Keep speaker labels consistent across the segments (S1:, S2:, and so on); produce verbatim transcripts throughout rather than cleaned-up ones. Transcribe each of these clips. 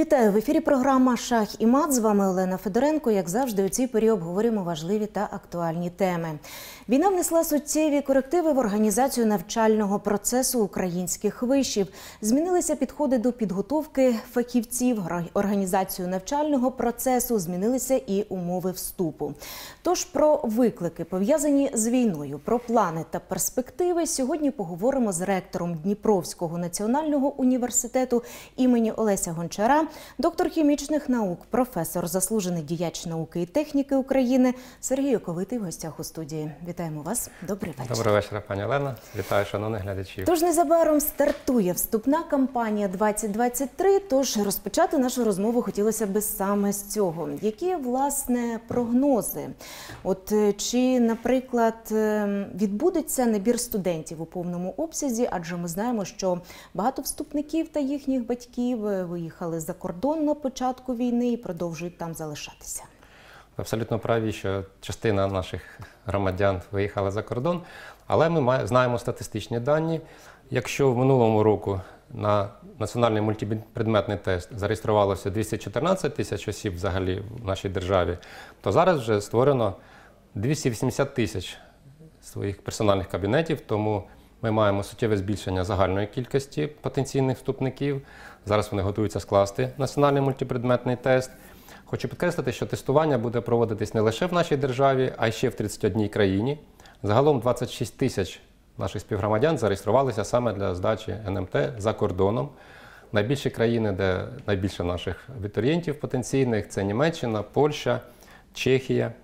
S1: Вітаю! В ефірі програма «Шах і мат». З вами Олена Федоренко. Як завжди, у цій порі обговорюємо важливі та актуальні теми. Війна внесла суттєві корективи в організацію навчального процесу українських вишів. Змінилися підходи до підготовки фахівців, організацію навчального процесу, змінилися і умови вступу. Тож про виклики, пов'язані з війною, про плани та перспективи сьогодні поговоримо з ректором Дніпровського національного університету імені Олеся Гончара, доктор хімічних наук, професор, заслужений діяч науки і техніки України Сергій Оковитий в гостях у студії. Вітаємо вас. Добрий вечір.
S2: Добрий вечір, пані Олена. Вітаю шановних глядачів.
S1: Тож незабаром стартує вступна кампанія двадцять двадцять три, тож розпочати нашу розмову хотілося б саме з цього. Які, власне, прогнози? От чи, наприклад, відбудеться набір студентів у повному обсязі, адже ми знаємо, що багато вступників та їхніх батьків виїхали за кордон на початку війни і продовжують там залишатися.
S2: Ви абсолютно праві, що частина наших громадян виїхала за кордон, але ми знаємо статистичні дані. Якщо в минулому року на національний мультипредметний тест зареєструвалося двісті чотирнадцять тисяч осіб взагалі в нашій державі, то зараз вже створено двісті вісімдесят тисяч своїх персональних кабінетів, тому ми маємо суттєве збільшення загальної кількості потенційних вступників. Зараз вони готуються скласти національний мультипредметний тест. Хочу підкреслити, що тестування буде проводитись не лише в нашій державі, а й ще в тридцятій одній країні. Загалом двадцять шість тисяч наших співгромадян зареєструвалися саме для здачі ен ем те за кордоном. Найбільші країни, де найбільше наших абітурієнтів потенційних – це Німеччина, Польща, Чехія.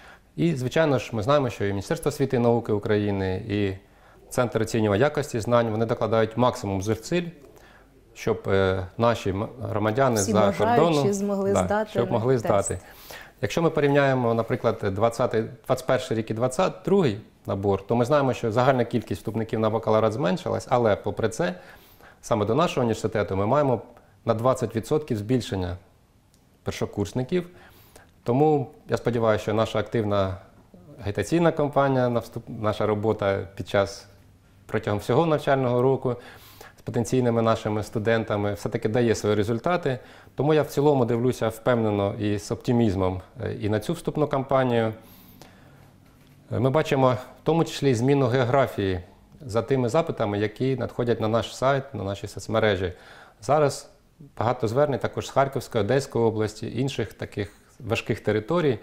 S2: І, звичайно ж, ми знаємо, що і Міністерство освіти і науки України, і Центр оцінювання якості знань, вони докладають максимум зусиль, щоб е, наші громадяни
S1: Всі
S2: за кордоном
S1: змогли
S2: да,
S1: здати
S2: щоб могли
S1: тест.
S2: здати. Якщо ми порівняємо, наприклад, двадцятий, двадцять перший рік і двадцять другий набор, то ми знаємо, що загальна кількість вступників на бакалаврат зменшилась, але попри це, саме до нашого університету ми маємо на двадцять відсотків збільшення першокурсників. Тому я сподіваюся, що наша активна агітаційна кампанія, наша робота під час, протягом всього навчального року з потенційними нашими студентами все-таки дає свої результати. Тому я в цілому дивлюся впевнено і з оптимізмом і на цю вступну кампанію. Ми бачимо в тому числі зміну географії за тими запитами, які надходять на наш сайт, на наші соцмережі. Зараз багато звернень також з Харківської, Одеської області, інших таких важких територій.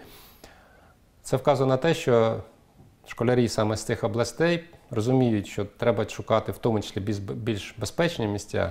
S2: Це вказує на те, що школярі саме з цих областей розуміють, що треба шукати в тому числі більш безпечні місця.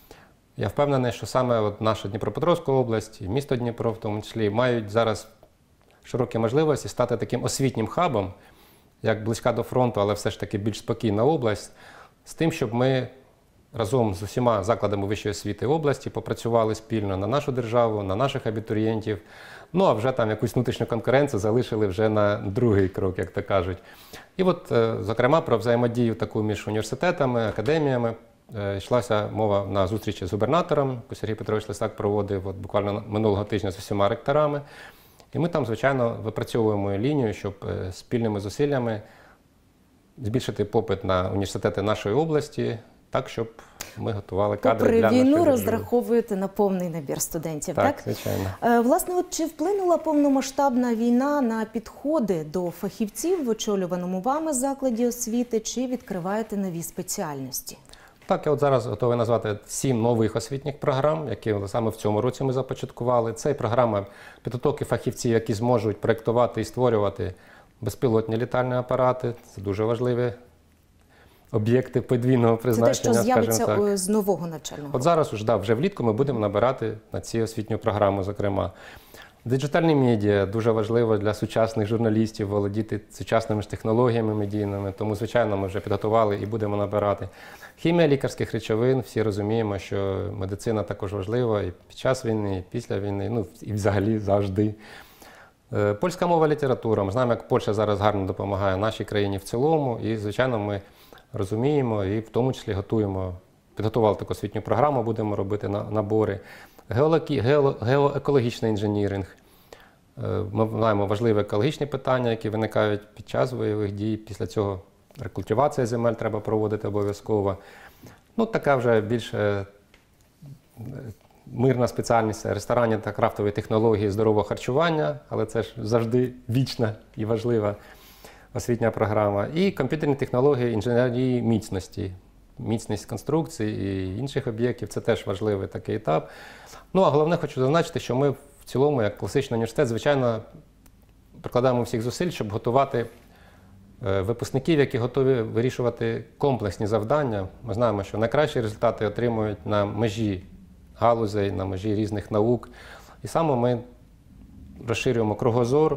S2: Я впевнений, що саме от наша Дніпропетровська область і місто Дніпро в тому числі мають зараз широкі можливості стати таким освітнім хабом, як близька до фронту, але все ж таки більш спокійна область, з тим, щоб ми разом з усіма закладами вищої освіти області попрацювали спільно на нашу державу, на наших абітурієнтів. Ну, а вже там якусь внутрішню конкуренцію залишили вже на другий крок, як то кажуть. І от, зокрема, про взаємодію таку між університетами, академіями йшлася мова на зустрічі з губернатором, яку Сергій Петрович Лисак проводив от, буквально минулого тижня з усіма ректорами. І ми там, звичайно, випрацьовуємо лінію, щоб спільними зусиллями збільшити попит на університети нашої області, так, щоб ми готували кадри
S1: Попри
S2: для нашої
S1: війну
S2: держави.
S1: Розраховуєте на повний набір студентів, так?
S2: Так, звичайно.
S1: Власне, от чи вплинула повномасштабна війна на підходи до фахівців в очолюваному вами закладі освіти, чи відкриваєте нові спеціальності?
S2: Так, я от зараз готовий назвати сім нових освітніх програм, які саме в цьому році ми започаткували. Це програма підготовки фахівців, які зможуть проєктувати і створювати безпілотні літальні апарати. Це дуже важливі об'єкти подвійного призначення.
S1: Це те, що з'явиться
S2: так.
S1: з нового навчального року.
S2: От зараз уже, да, вже влітку ми будемо набирати на ці освітню програму, зокрема. Диджитальні медіа дуже важливо для сучасних журналістів володіти сучасними ж технологіями медійними, тому, звичайно, ми вже підготували і будемо набирати. Хімія лікарських речовин, всі розуміємо, що медицина також важлива і під час війни, і після війни, ну і взагалі завжди. Польська мова, література. Ми знаємо, як Польща зараз гарно допомагає нашій країні в цілому, і, звичайно, ми розуміємо і в тому числі готуємо, підготували таку освітню програму, будемо робити набори. Геологі, гео, геоекологічний інженіринг. Ми маємо важливі екологічні питання, які виникають під час бойових дій. Після цього рекультивація земель треба проводити обов'язково. Ну, така вже більше мирна спеціальність ресторанні та крафтові технології здорового харчування, але це ж завжди вічна і важлива освітня програма. І комп'ютерні технології інженерії міцності. Міцність конструкцій і інших об'єктів – це теж важливий такий етап. Ну, а головне, хочу зазначити, що ми в цілому, як класичний університет, звичайно, прикладаємо всіх зусиль, щоб готувати випускників, які готові вирішувати комплексні завдання. Ми знаємо, що найкращі результати отримують на межі галузей, на межі різних наук. І саме ми розширюємо кругозор,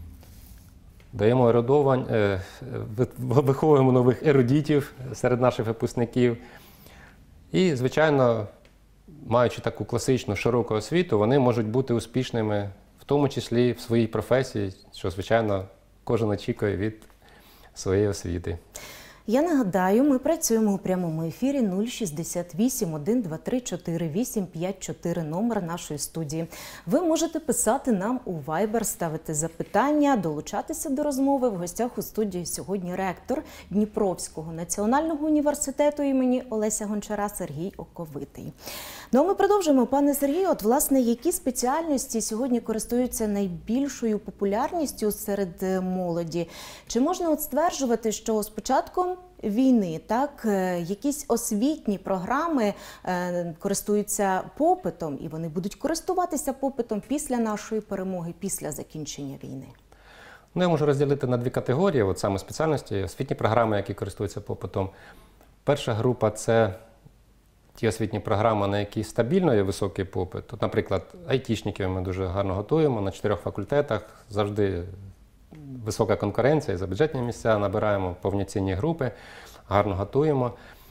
S2: даємо ерудовань, виховуємо нових ерудитів серед наших випускників. І, звичайно, маючи таку класичну широку освіту, вони можуть бути успішними, в тому числі в своїй професії, що, звичайно, кожен очікує від своєї освіти.
S1: Я нагадаю, ми працюємо у прямому ефірі нуль шістдесят вісім, один два три чотири вісім п'ять чотири, номер нашої студії. Ви можете писати нам у Viber, ставити запитання, долучатися до розмови. В гостях у студії сьогодні ректор Дніпровського національного університету імені Олеся Гончара Сергій Оковитий. Ну, а ми продовжуємо. Пане Сергію, от, власне, які спеціальності сьогодні користуються найбільшою популярністю серед молоді? Чи можна от стверджувати, що з початком війни, так, якісь освітні програми е, користуються попитом, і вони будуть користуватися попитом після нашої перемоги, після закінчення війни?
S2: Ну, я можу розділити на дві категорії, от саме спеціальності, освітні програми, які користуються попитом. Перша група – це ті освітні програми, на які стабільно є високий попит. Тут, наприклад, айтішників ми дуже гарно готуємо, на чотирьох факультетах завжди висока конкуренція, за бюджетні місця набираємо повноцінні групи, гарно готуємо.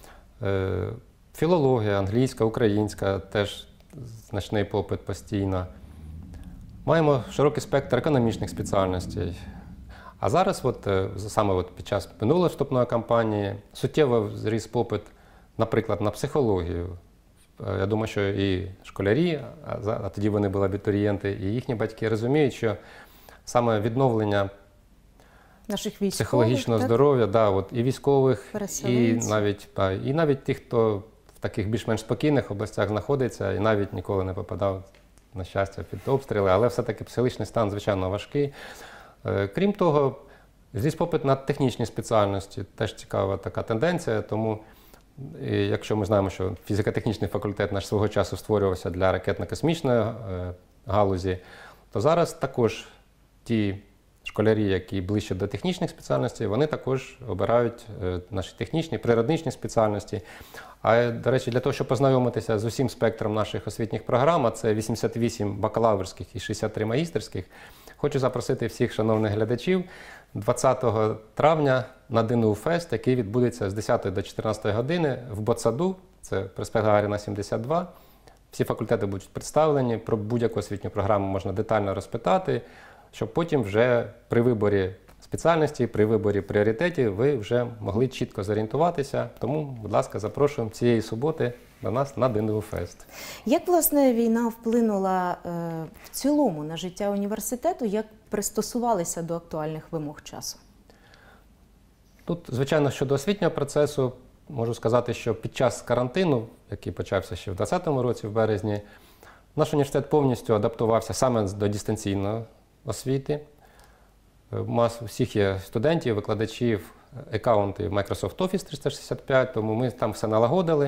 S2: Філологія, англійська, українська, теж значний попит постійно. Маємо широкий спектр економічних спеціальностей. А зараз, от, саме от під час минулої вступної кампанії, суттєво зріс попит, наприклад, на психологію. Я думаю, що і школярі, а тоді вони були абітурієнти, і їхні батьки розуміють, що саме відновлення
S1: наших військових,
S2: психологічного
S1: так?
S2: здоров'я, да, от, і військових, і навіть, да, і навіть тих, хто в таких більш-менш спокійних областях знаходиться і навіть ніколи не попадав, на щастя, під обстріли, але все-таки психологічний стан, звичайно, важкий. Крім того, зріс попит на технічні спеціальності, теж цікава така тенденція, тому і якщо ми знаємо, що фізико-технічний факультет наш свого часу створювався для ракетно-космічної галузі, то зараз також ті школярі, які ближче до технічних спеціальностей, вони також обирають наші технічні, природничні спеціальності. А, до речі, для того, щоб познайомитися з усім спектром наших освітніх програм, а це вісімдесят вісім бакалаврських і шістдесят три магістерських, хочу запросити всіх шановних глядачів двадцятого травня на ДНУ-фест, який відбудеться з десятої до чотирнадцятої години в Ботсаду, це проспект Гагаріна, сімдесят два. Всі факультети будуть представлені, про будь-яку освітню програму можна детально розпитати, щоб потім вже при виборі спеціальності, при виборі пріоритетів ви вже могли чітко зорієнтуватися. Тому, будь ласка, запрошуємо цієї суботи до нас на ДНУ-фест.
S1: Як, власне, війна вплинула е, в цілому на життя університету, як пристосувалися до актуальних вимог часу?
S2: Тут, звичайно, щодо освітнього процесу, можу сказати, що під час карантину, який почався ще в двадцятому році, в березні, наш університет повністю адаптувався саме до дистанційної освіти. У нас у всіх є студентів, викладачів, аккаунти Microsoft Office триста шістдесят п'ять, тому ми там все налагодили.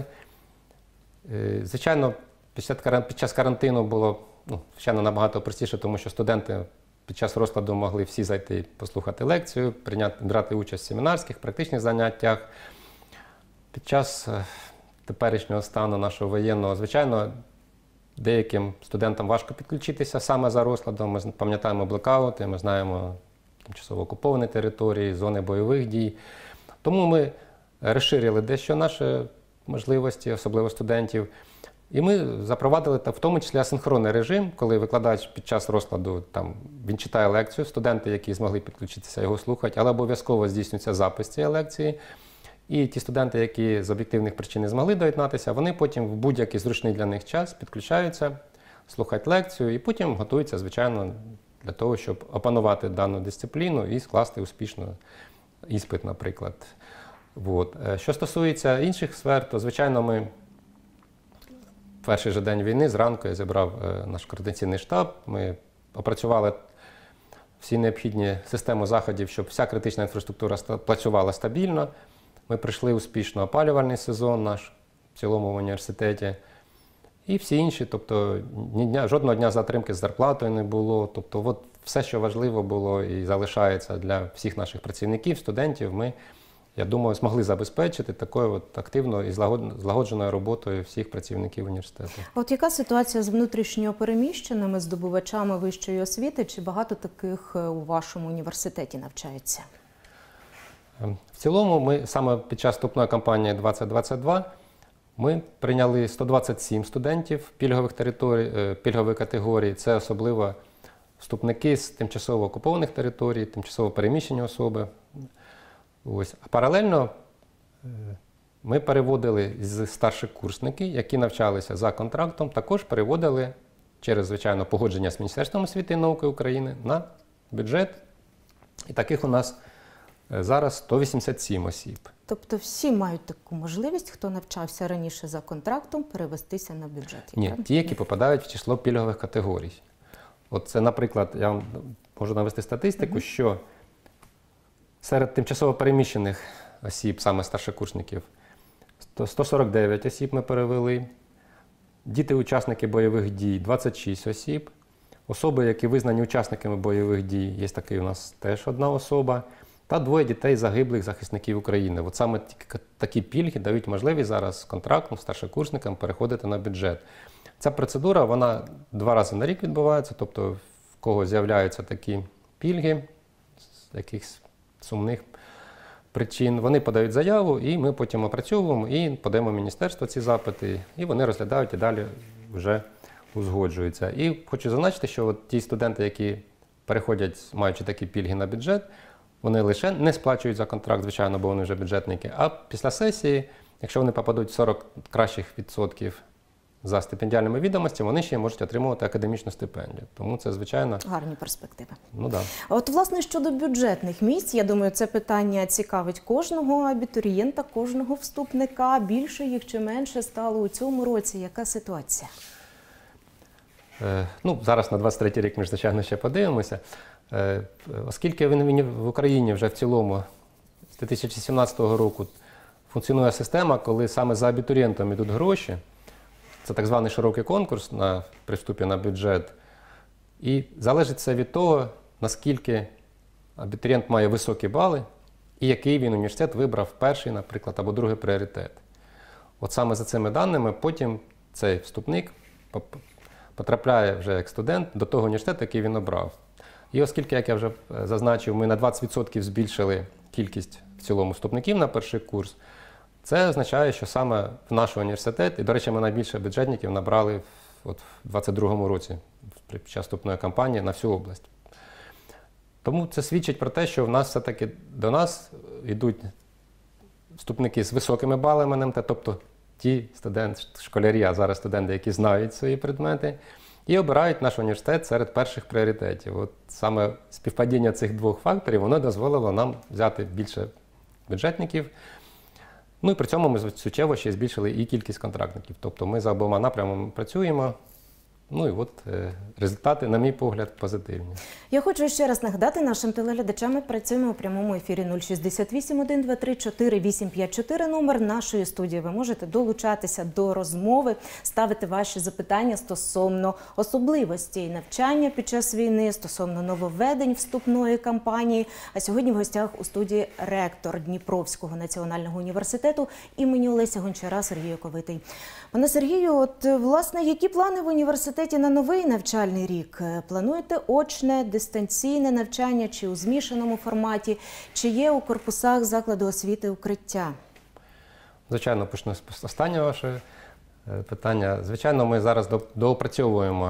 S2: Звичайно, під час карантину було, ну, звичайно, набагато простіше, тому що студенти під час розкладу могли всі зайти послухати лекцію, прийняти, брати участь в семінарських, практичних заняттях. Під час теперішнього стану нашого воєнного, звичайно, деяким студентам важко підключитися саме за розкладом. Ми пам'ятаємо блекаути, ми знаємо тимчасово окуповані території, зони бойових дій. Тому ми розширили дещо наші можливості, особливо студентів. І ми запровадили в тому числі асинхронний режим, коли викладач під час розкладу, там, він читає лекцію, студенти, які змогли підключитися, його слухають, але обов'язково здійснюється запис цієї лекції. І ті студенти, які з об'єктивних причин не змогли доєднатися, вони потім в будь-який зручний для них час підключаються, слухають лекцію і потім готуються, звичайно, для того, щоб опанувати дану дисципліну і скласти успішно іспит, наприклад. От. Що стосується інших сфер, то, звичайно, ми перший же день війни зранку я зібрав наш координаційний штаб. Ми опрацювали всі необхідні системи заходів, щоб вся критична інфраструктура працювала стабільно. Ми пройшли успішно опалювальний сезон наш в цілому в університеті. І всі інші, тобто ні дня, жодного дня затримки з зарплатою не було. Тобто от все, що важливо було і залишається для всіх наших працівників, студентів, ми, я думаю, змогли забезпечити такою от активною і злагодженою роботою всіх працівників університету.
S1: От яка ситуація з внутрішньо переміщеними здобувачами вищої освіти? Чи багато таких у вашому університеті навчається?
S2: В цілому, ми саме під час вступної кампанії двадцять двадцять два ми прийняли сто двадцять сім студентів пільгових територій, пільгової категорії. Це особливо вступники з тимчасово окупованих територій, тимчасово переміщені особи. Ось. А паралельно ми переводили з старшокурсники, які навчалися за контрактом, також переводили через, звичайно, погодження з Міністерством освіти і науки України на бюджет. І таких у нас зараз сто вісімдесят сім осіб.
S1: Тобто всі мають таку можливість, хто навчався раніше за контрактом, перевестися на бюджет?
S2: Ні, ті, які попадають в число пільгових категорій. От це, наприклад, я вам можу навести статистику, mm-hmm. що серед тимчасово переміщених осіб, саме старшокурсників, сто сорок дев'ять осіб ми перевели, діти-учасники бойових дій – двадцять шість осіб, особи, які визнані учасниками бойових дій, є такий у нас теж одна особа, та двоє дітей загиблих захисників України. От саме такі пільги дають можливість зараз контрактним старшокурсникам переходити на бюджет. Ця процедура, вона два рази на рік відбувається, тобто в кого з'являються такі пільги з якихось сумних причин, вони подають заяву, і ми потім опрацьовуємо і подаємо в міністерство ці запити, і вони розглядають і далі вже узгоджуються. І хочу зазначити, що от ті студенти, які переходять, маючи такі пільги на бюджет, вони лише не сплачують за контракт, звичайно, бо вони вже бюджетники, а після сесії, якщо вони попадуть в сорок кращих відсотків за стипендіальними відомостями, вони ще можуть отримувати академічну стипендію. Тому це, звичайно...
S1: Гарні перспективи.
S2: Ну, да.
S1: От, власне, щодо бюджетних місць, я думаю, це питання цікавить кожного абітурієнта, кожного вступника. Більше їх чи менше стало у цьому році? Яка ситуація?
S2: Е, ну, зараз на двадцять третій рік ми, звичайно, ще подивимося. Е, оскільки в Україні вже в цілому з дві тисячі сімнадцятого року функціонує система, коли саме за абітурієнтом йдуть гроші, це так званий широкий конкурс на приступі на бюджет. І залежить це від того, наскільки абітурієнт має високі бали і який він університет вибрав перший, наприклад, або другий пріоритет. От саме за цими даними потім цей вступник потрапляє вже як студент до того університету, який він обрав. І оскільки, як я вже зазначив, ми на двадцять відсотків збільшили кількість в цілому вступників на перший курс, це означає, що саме в наш університет, і, до речі, ми найбільше бюджетників набрали от в двадцять другому році, під час вступної кампанії на всю область. Тому це свідчить про те, що в нас все-таки до нас йдуть вступники з високими балами ен ем те, тобто ті студенти, школярі, а зараз студенти, які знають свої предмети, і обирають наш університет серед перших пріоритетів. От саме співпадіння цих двох факторів, воно дозволило нам взяти більше бюджетників. Ну і при цьому ми суттєво ще збільшили і кількість контрактників. Тобто ми за обома напрямами працюємо. Ну і от е, результати, на мій погляд, позитивні.
S1: Я хочу ще раз нагадати нашим телеглядачам, ми працюємо у прямому ефірі нуль шістдесят вісім, один, два, три, чотири, вісім, п'ять, чотири, номер нашої студії. Ви можете долучатися до розмови, ставити ваші запитання стосовно особливостей навчання під час війни, стосовно нововведень вступної кампанії. А сьогодні в гостях у студії ректор Дніпровського національного університету імені Олеся Гончара Сергій Оковитий. Пане Сергію, от, власне, які плани в університеті на новий навчальний рік? Плануєте очне, дистанційне навчання чи у змішаному форматі? Чи є у корпусах закладу освіти укриття?
S2: Звичайно, почну з останнього ваше питання. Звичайно, ми зараз доопрацьовуємо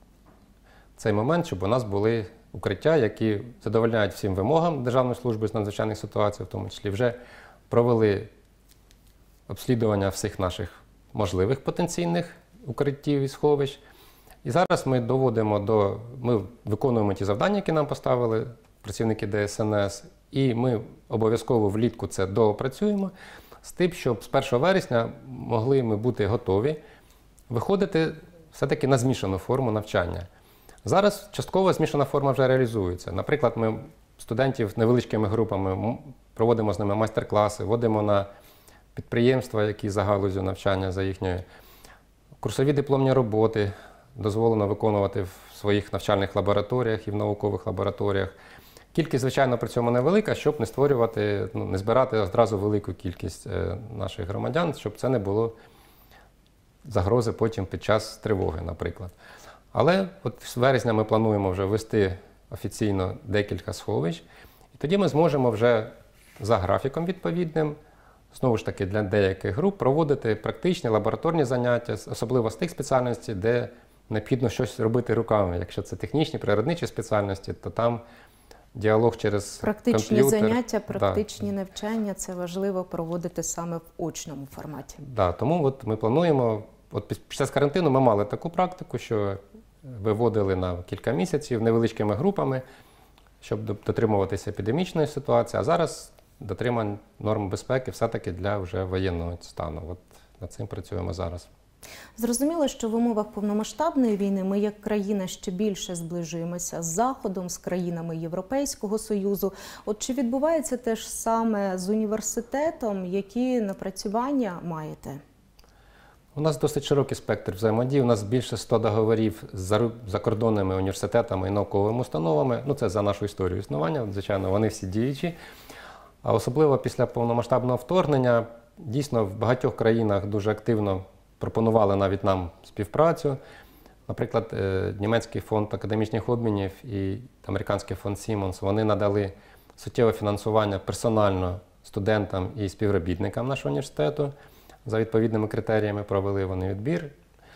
S2: цей момент, щоб у нас були укриття, які задовольняють всім вимогам Державної служби з надзвичайних ситуацій, в тому числі вже провели обслідування всіх наших можливих потенційних укриттів і сховищ. І зараз ми доводимо до, ми виконуємо ті завдання, які нам поставили працівники де ес ен ес, і ми обов'язково влітку це доопрацюємо з тим, щоб з першого вересня могли ми бути готові виходити все-таки на змішану форму навчання. Зараз частково змішана форма вже реалізується. Наприклад, ми студентів невеличкими групами проводимо з ними майстер-класи, водимо на підприємства, які за галузю навчання, за їхньою. Курсові дипломні роботи дозволено виконувати в своїх навчальних лабораторіях і в наукових лабораторіях. Кількість, звичайно, при цьому невелика, щоб не створювати, ну, не збирати одразу велику кількість е, наших громадян, щоб це не було загрози потім під час тривоги, наприклад. Але от з вересня ми плануємо вже ввести офіційно декілька сховищ, і тоді ми зможемо вже за графіком відповідним, знову ж таки для деяких груп, проводити практичні лабораторні заняття, особливо з тих спеціальностей, де необхідно щось робити руками. Якщо це технічні, природничі спеціальності, то там діалог через
S1: практичні
S2: комп'ютер.
S1: заняття, практичні
S2: Да.
S1: навчання – це важливо проводити саме в очному форматі.
S2: Да, тому от ми плануємо, от під час карантину ми мали таку практику, що виводили на кілька місяців невеличкими групами, щоб дотримуватися епідемічної ситуації, а зараз дотримання норм безпеки все-таки для вже воєнного стану. От над цим працюємо зараз.
S1: Зрозуміло, що в умовах повномасштабної війни ми як країна ще більше зближуємося з Заходом, з країнами Європейського Союзу. От чи відбувається те ж саме з університетом? Які напрацювання маєте?
S2: У нас досить широкий спектр взаємодії. У нас більше ста договорів з закордонними університетами і науковими установами. Ну, це за нашу історію існування, звичайно, вони всі діючі. А особливо після повномасштабного вторгнення, дійсно, в багатьох країнах дуже активно пропонували навіть нам співпрацю. Наприклад, німецький фонд академічних обмінів і американський фонд Siemens, вони надали суттєве фінансування персонально студентам і співробітникам нашого університету. За відповідними критеріями провели вони відбір.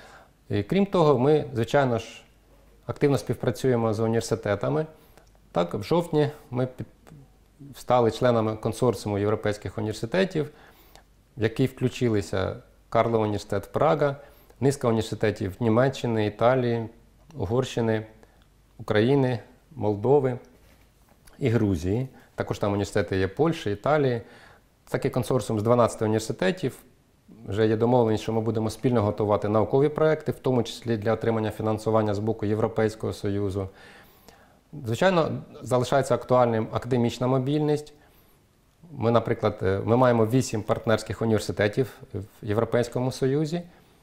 S2: І крім того, ми, звичайно ж, активно співпрацюємо з університетами. Так, в жовтні ми під... стали членами консорціуму європейських університетів, в який включилися Карлов університет Прага, низка університетів Німеччини, Італії, Угорщини, України, Молдови і Грузії. Також там університети є Польщі, Італії. Такий консорціум з дванадцяти університетів. Вже є домовленість, що ми будемо спільно готувати наукові проекти, в тому числі для отримання фінансування з боку Європейського Союзу. Звичайно, залишається актуальним академічна мобільність. Ми, наприклад, ми маємо вісім партнерських університетів в Європейському Союзі,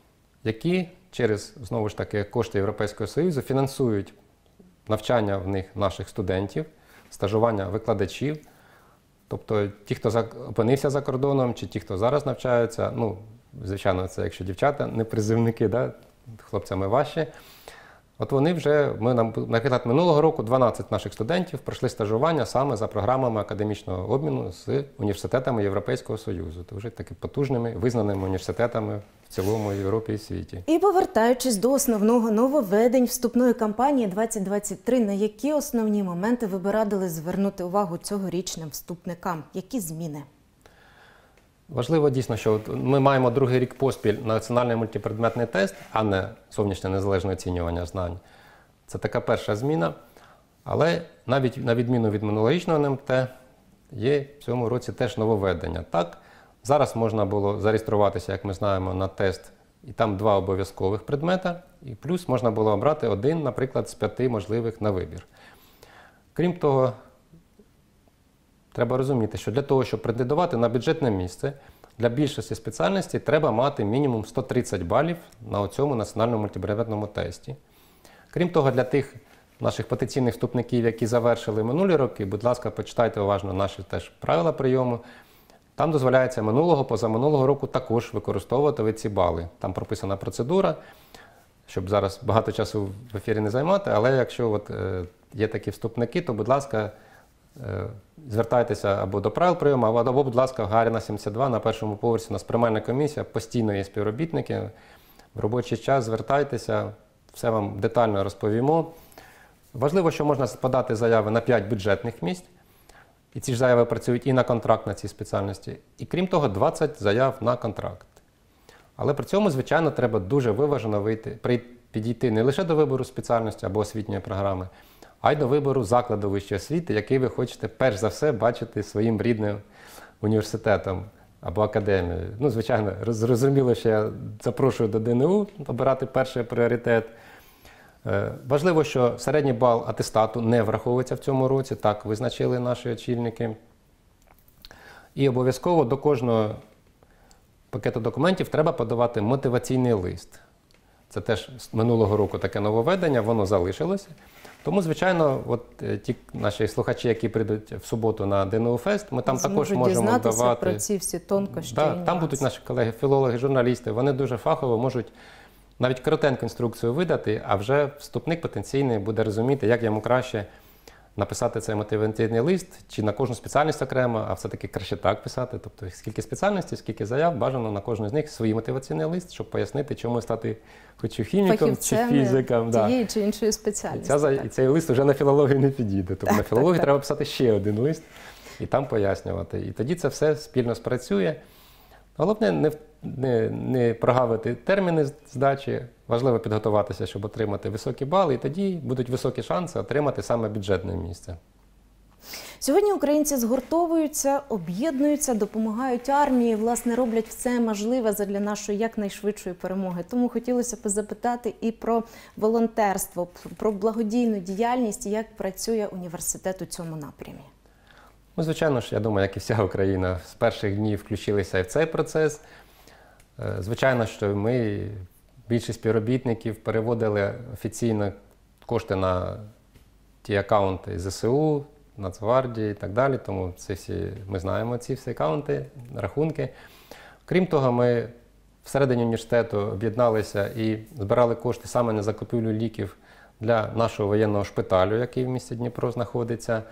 S2: які через, знову ж таки, кошти Європейського Союзу фінансують навчання в них наших студентів, стажування викладачів. Тобто ті, хто опинився за кордоном, чи ті, хто зараз навчаються, ну, звичайно, це якщо дівчата, не призивники, да? Хлопцями важче. От вони вже, ми, наприклад, минулого року дванадцять наших студентів пройшли стажування саме за програмами академічного обміну з університетами Європейського Союзу. Це вже таки потужними, визнаними університетами в цілому Європі і світі.
S1: І повертаючись до основного нововведень вступної кампанії двадцять двадцять три, на які основні моменти ви би радили звернути увагу цьогорічним вступникам? Які зміни?
S2: Важливо дійсно, що от ми маємо другий рік поспіль національний мультипредметний тест, а не зовнішнє незалежне оцінювання знань. Це така перша зміна. Але навіть на відміну від минулорічного ен ем те, є в цьому році теж нововведення. Так, зараз можна було зареєструватися, як ми знаємо, на тест, і там два обов'язкових предмета, і плюс можна було обрати один, наприклад, з п'яти можливих на вибір. Крім того, треба розуміти, що для того, щоб претендувати на бюджетне місце, для більшості спеціальностей треба мати мінімум сто тридцять балів на цьому національному мультипредметному тесті. Крім того, для тих наших потенційних вступників, які завершили минулі роки, будь ласка, почитайте уважно наші теж правила прийому. Там дозволяється минулого, позаминулого року також використовувати ці бали. Там прописана процедура, щоб зараз багато часу в ефірі не займати, але якщо от, е, є такі вступники, то, будь ласка, звертайтеся або до правил прийому, або, будь ласка, в Гагаріна сімдесят два на першому поверсі у нас приймальна комісія, постійно є співробітники. В робочий час звертайтеся, все вам детально розповімо. Важливо, що можна подати заяви на п'ять бюджетних місць, і ці ж заяви працюють і на контракт на цій спеціальності, і крім того, двадцять заяв на контракт. Але при цьому, звичайно, треба дуже виважено вийти, підійти не лише до вибору спеціальності або освітньої програми, а й до вибору закладу вищої освіти, який ви хочете перш за все бачити своїм рідним університетом. або академію. Ну, звичайно, зрозуміло, що я запрошую до ДНУ обирати перший пріоритет. Важливо, що середній бал атестату не враховується в цьому році, так визначили наші очільники. І обов'язково до кожного пакету документів треба подавати мотиваційний лист. Це теж з минулого року таке нововведення, воно залишилося. Тому, звичайно, от ті наші слухачі, які прийдуть в суботу на ДНУ-фест, ми там
S1: Зможуть
S2: також можемо давати.
S1: про ці всі тонкощі.
S2: Да, там будуть наші колеги, філологи, журналісти, вони дуже фахово можуть навіть коротеньку інструкцію видати, а вже вступник потенційний буде розуміти, як йому краще написати цей мотиваційний лист, чи на кожну спеціальність окремо, а все-таки краще так писати. Тобто, скільки спеціальностей, скільки заяв, бажано на кожну з них свій мотиваційний лист, щоб пояснити, чому стати хоч хіміком чи фізиком.
S1: Тієї чи іншої спеціальності.
S2: Ця, і цей лист вже на філологію не підійде. Тобто так, на філологію так, треба так. писати ще один лист і там пояснювати. І тоді це все спільно спрацює. Головне не, не, не прогавити терміни здачі, важливо підготуватися, щоб отримати високі бали, і тоді будуть високі шанси отримати саме бюджетне місце.
S1: Сьогодні українці згуртовуються, об'єднуються, допомагають армії, власне, роблять все можливе задля нашої якнайшвидшої перемоги. Тому хотілося б запитати і про волонтерство, про благодійну діяльність, як працює університет у цьому напрямі.
S2: Ну, звичайно ж, я думаю, як і вся Україна, з перших днів включилися і в цей процес. Звичайно, що ми, більшість співробітників, переводили офіційно кошти на ті акаунти ЗСУ, Нацгвардії і так далі, тому це всі, ми знаємо ці всі акаунти, рахунки. Крім того, ми всередині університету об'єдналися і збирали кошти саме на закупівлю ліків для нашого воєнного шпиталю, який в місті Дніпро знаходиться.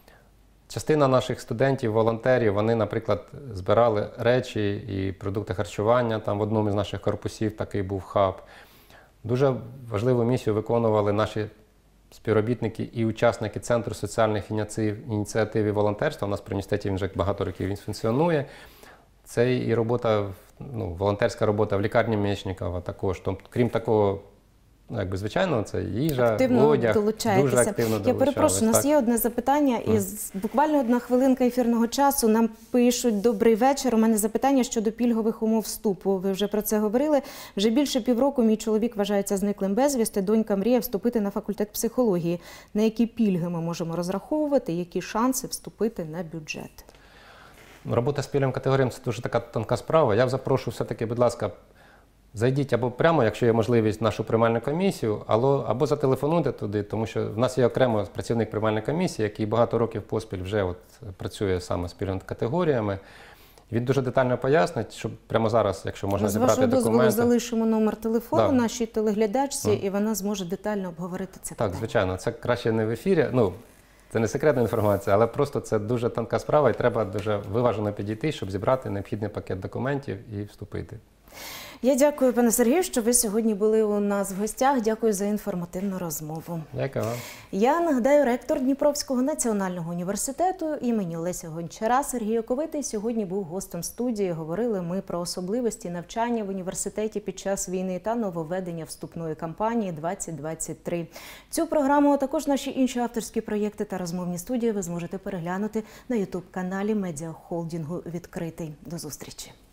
S2: Частина наших студентів, волонтерів, вони, наприклад, збирали речі і продукти харчування. Там в одному з наших корпусів такий був хаб. Дуже важливу місію виконували наші співробітники і учасники Центру соціальних ініціатив і волонтерства. У нас при університеті він вже багато років він функціонує. Це і робота, ну, волонтерська робота в лікарні Мечникова також. Тобто, крім такого, ну, якби, звичайно, це їжа,
S1: активно
S2: одяг,
S1: долучаєтеся.
S2: дуже активно долучалися.
S1: Я перепрошую, у нас є одне запитання, і mm. буквально одна хвилинка ефірного часу. Нам пишуть: добрий вечір, у мене запитання щодо пільгових умов вступу. Ви вже про це говорили. Вже більше півроку мій чоловік вважається зниклим безвісти, донька мріє вступити на факультет психології. На які пільги ми можемо розраховувати, які шанси вступити на бюджет?
S2: Робота з пільговим категоріям – це дуже така тонка справа. Я запрошую все-таки, будь ласка, зайдіть або прямо, якщо є можливість, в нашу приймальну комісію, або, або зателефонуйте туди, тому що в нас є окремо працівник приймальної комісії, який багато років поспіль вже от працює саме з пільговими категоріями. Він дуже детально пояснить, щоб прямо зараз, якщо можна зібрати документи.
S1: З вашого дозволу залишимо номер телефону
S2: да.
S1: нашій телеглядачці, mm. і вона зможе детально обговорити це питання.
S2: Так, звичайно, це краще не в ефірі. Ну, це не секретна інформація, але просто це дуже тонка справа, і треба дуже виважено підійти, щоб зібрати необхідний пакет документів і вступити.
S1: Я дякую, пане Сергію, що ви сьогодні були у нас в гостях. Дякую за інформативну розмову.
S2: Дякую вам.
S1: Я нагадаю, ректор Дніпровського національного університету імені Леся Гончара Сергій Оковитий сьогодні був гостем студії. Говорили ми про особливості навчання в університеті під час війни та нововведення вступної кампанії двадцять двадцять три. Цю програму, а також наші інші авторські проєкти та розмовні студії ви зможете переглянути на ютуб-каналі медіахолдингу «Відкритий». До зустрічі.